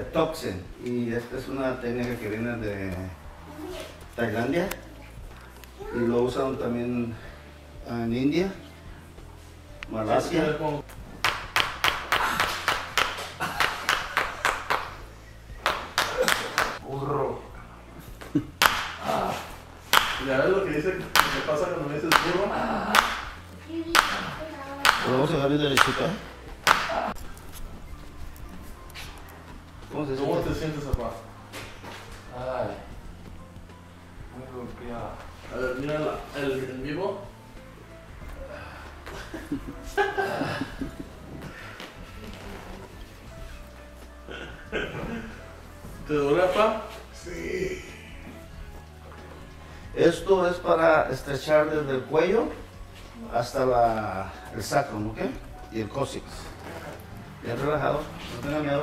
Toxin. Y esta es una técnica que viene de Tailandia. Y lo usan también en India, Malasia. Burro. ¿Ya ves lo que dice que pasa cuando me dices burro? Lo vamos a dejar bien derechito. ¿Cómo se ¿Cómo siente? te sientes, papá? Ay, muy golpeado. A ver, mira el en vivo. ¿Te duele, papá? Sí. Esto es para estrechar desde el cuello hasta el sacrum, ¿ok? Y el cóccix. Bien relajado, no tenga miedo.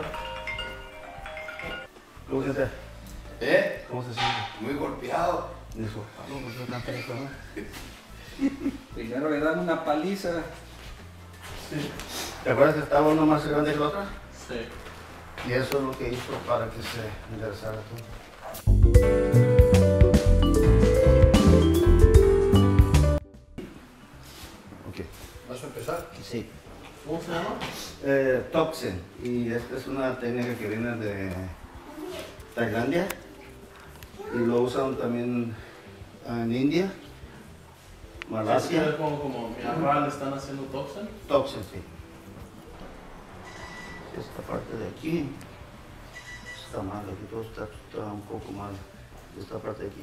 ¿Cómo se siente? ¿Cómo se siente? Muy golpeado. Dijo, Pablo, ¿por qué tan feliz, no? Primero le dan una paliza. Sí. ¿Te acuerdas que estaba uno más grande que la otra? Sí. Y eso es lo que hizo para que se enderezara todo. Ok. ¿Vas a empezar? Sí. ¿Cómo se llama? Toxin. Y esta es una técnica que viene de Tailandia. Y lo usan también en India, Malasia. ¿Es como mi arral le están haciendo toxin? Toxin, sí. Esta parte de aquí está mal, aquí todo está un poco mal. Esta parte de aquí.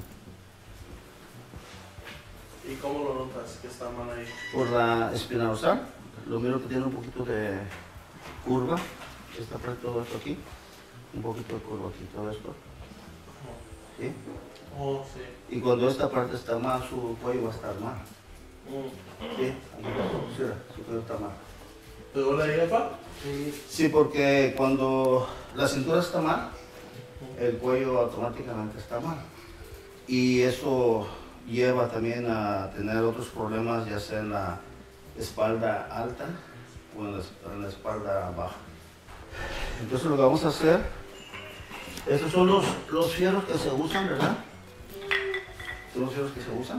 ¿Y cómo lo notas que está mal ahí? Por la espina dorsal, lo miro que tiene un poquito de curva. Esta parte, todo esto aquí, un poquito de curva aquí, todo esto. ¿Sí? Oh, sí. Y cuando esta parte está mal, su cuello va a estar mal. ¿Sí? Aquí, su cuello está mal. ¿Te duele ahí, papá? Sí, porque cuando la cintura está mal, el cuello automáticamente está mal. Y eso lleva también a tener otros problemas, ya sea en la espalda alta o en la espalda baja. Entonces lo que vamos a hacer, estos son los fierros que se usan, ¿verdad? Son los fierros que se usan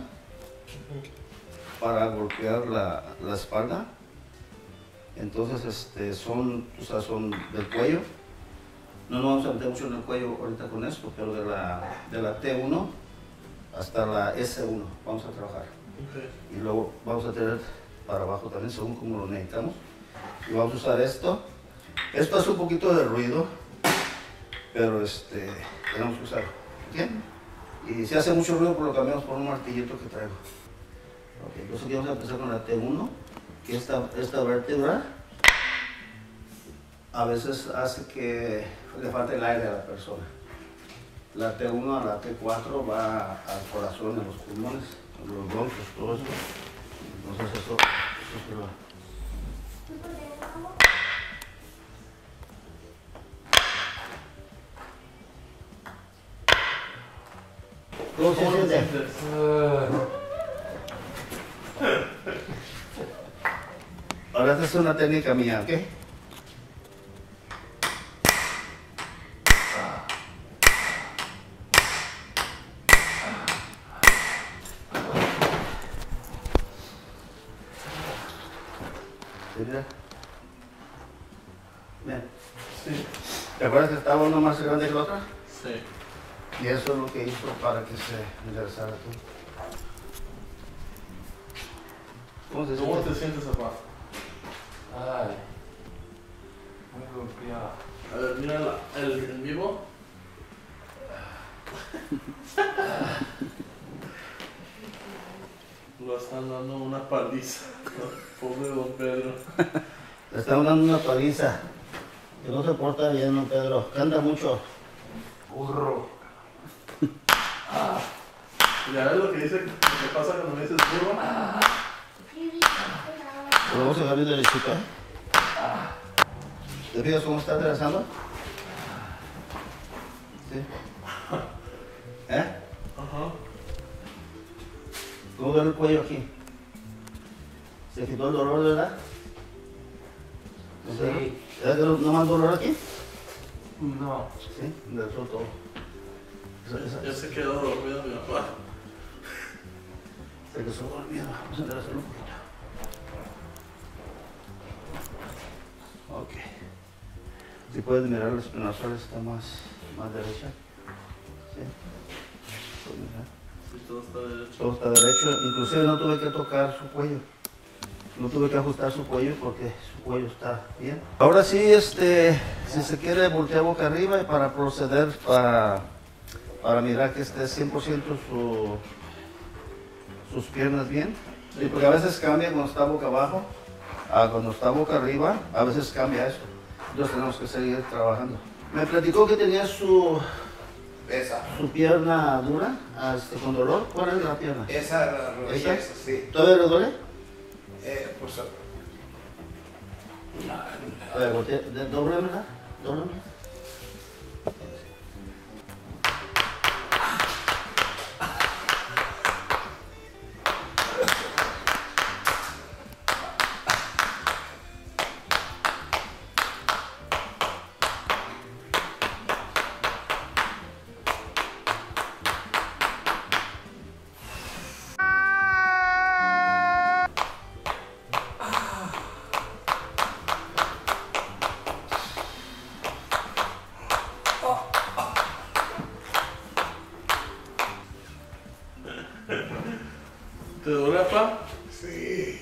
para golpear la espalda. Entonces son del cuello. No nos vamos a meter mucho en el cuello ahorita con esto, pero de la T1 hasta la S1 vamos a trabajar. Okay. Y luego vamos a tener para abajo también según como lo necesitamos. Y vamos a usar esto. Esto hace un poquito de ruido, pero tenemos que usarlo. ¿Okay? Y si hace mucho ruido, pues lo cambiamos por un martillito que traigo. Okay, entonces aquí vamos a empezar con la T1, que esta vértebra a veces hace que le falte el aire a la persona. La T1 a la T4 va al corazón, a los pulmones, a los bronquios, todo eso. Entonces eso se va. ¿Cómo se siente? Ahora esta es una técnica mía, ¿ok? Bien. Sí. ¿Te acuerdas que estaba uno más grande que la otra? Sí. Y eso es lo que hizo para que se enderezara todo. ¿Cómo se ¿Cómo siente? te sientes, papá? Ay, muy golpeado. A ver, mira el en vivo. Lo están dando una paliza. Pobre don Pedro. Le estamos dando una paliza. Que no se porta bien, don Pedro. Canta mucho. Burro. ¿Ya ves lo que dice que pasa cuando me dices burro? Lo vamos a dejar bien derechito. ¿Te fijas cómo está aterrizando? Sí. Ajá. ¿Cómo duele el cuello aquí? ¿Se quitó el dolor, verdad? Sí. ¿No más dolor aquí? No, ¿Sí? Enderezó todo. ya se quedó dormido mi papá. Se quedó dormido. Vamos a enderezarlo un poquito. Ok. Si puedes mirar la espinazal está más derecha. ¿Sí? ¿Puedes mirar? Sí, todo está derecho. Todo está derecho. Inclusive no tuve que tocar su cuello. No tuve que ajustar su cuello porque su cuello está bien. Ahora sí, si se quiere voltear boca arriba y para proceder para mirar que esté 100% sus piernas bien. Sí, porque a veces cambia cuando está boca abajo, cuando está boca arriba, a veces cambia eso. Entonces tenemos que seguir trabajando. Me platicó que tenía su pierna dura, con dolor. ¿Cuál es la pierna? Esa, la rodilla, ¿Esa? esa, sí. ¿Todavía le duele? Pues, A ver, dóblamela, dóblamela. ¿Te duele, papá? sí.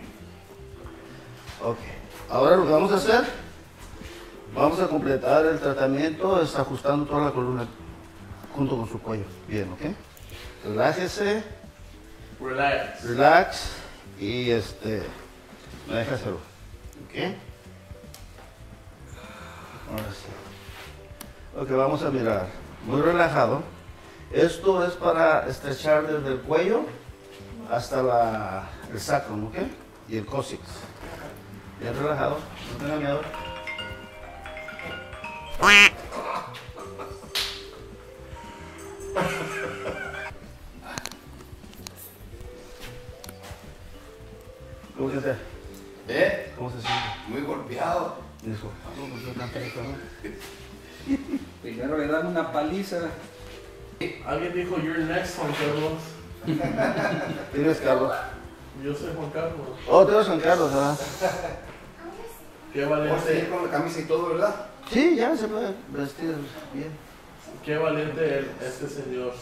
Ok. Ahora lo que vamos a hacer, vamos a completar el tratamiento ajustando toda la columna junto con su cuello. Bien, ¿ok? Relájese, Relax. relax y me deja hacerlo. ¿Ok? Ahora sí. Ok, vamos a mirar. Muy relajado. Esto es para estrechar desde el cuello hasta el sacrum, ¿ok? Y el cóccix. Bien relajado, no tenga miedo. ¿Cómo se siente? ¿Cómo se siente? Muy golpeado. Dijo, ¿por qué tan fresco, no? Primero le dan una paliza. Alguien dijo, you're next, Juan Carlos. ¿Quién es Carlos? Yo soy Juan Carlos. Oh, tú eres Juan Carlos, ¿verdad? Qué Vamos a ir valiente, con la camisa y todo, ¿verdad? Sí, ya se puede vestir bien. qué valiente este señor.